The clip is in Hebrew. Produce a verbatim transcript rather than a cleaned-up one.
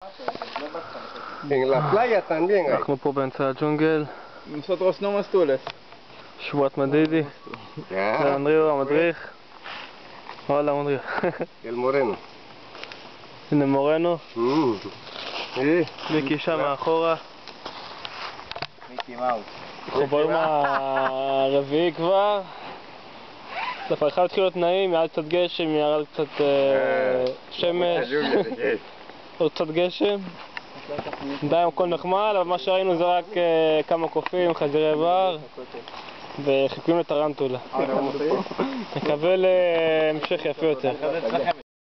En la playa también hay. אנחנו פה באמצע הג'ונגל, Nosotros no mastules. שבועת מדידי, Ya, זה אנדריו המדריך. וואלה מדריך. el moreno. הנה מורנו, Mm. Sí. מיקי שם מאחורה. מיקי מאוס. אנחנו ביום הרביעי כבר. דווקא אחד התחיל להיות נעים, ירד קצת גשם, ירד קצת אה, שמש, עוד קצת גשם. עדיין הכל נחמד, אבל מה שראינו זה רק אה, כמה קופים, חזירי בר וחיכויים לטרנטולה. נקווה להמשך יפה יותר.